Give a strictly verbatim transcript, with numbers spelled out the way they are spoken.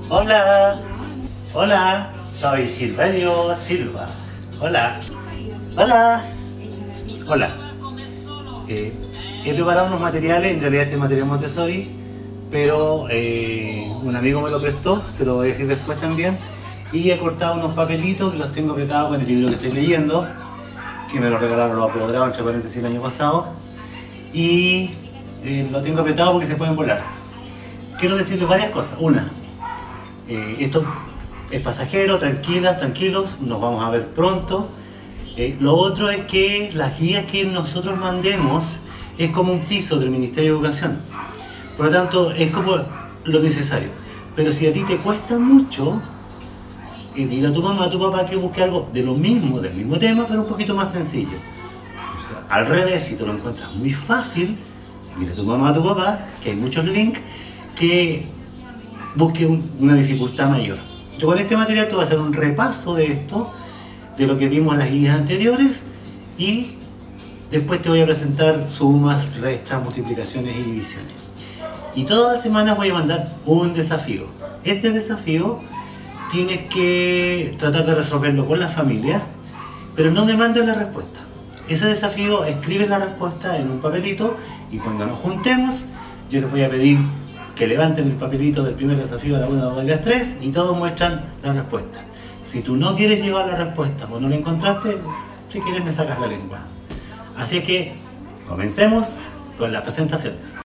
Hola, hola, soy Silverio Silva. Hola, hola, hola. Eh, he preparado unos materiales, en realidad este es material Montessori, pero eh, un amigo me lo prestó, se lo voy a decir después también, y he cortado unos papelitos que los tengo apretados con el libro que estoy leyendo, que me lo regalaron los apoderados, entre paréntesis, el año pasado, y eh, lo tengo apretado porque se pueden volar. Quiero decirles varias cosas. Una, eh, esto es pasajero, tranquilas, tranquilos, nos vamos a ver pronto. Eh, lo otro es que las guías que nosotros mandemos es como un piso del Ministerio de Educación. Por lo tanto, es como lo necesario. Pero si a ti te cuesta mucho, eh, dile a tu mamá, a tu papá que busque algo de lo mismo, del mismo tema, pero un poquito más sencillo. O sea, al revés, si tú lo encuentras muy fácil, dile a tu mamá, a tu papá, que hay muchos links, que busque un, una dificultad mayor. Yo con este material te voy a hacer un repaso de esto, de lo que vimos en las guías anteriores, y después te voy a presentar sumas, restas, multiplicaciones y divisiones. Y todas las semanas voy a mandar un desafío. Este desafío tienes que tratar de resolverlo con la familia, pero no me mandes la respuesta. Ese desafío, escribe la respuesta en un papelito y cuando nos juntemos yo les voy a pedir que levanten el papelito del primer desafío a la una, dos y las tres y todos muestran la respuesta. Si tú no quieres llevar la respuesta o no la encontraste, si quieres me sacas la lengua. Así que comencemos con las presentaciones.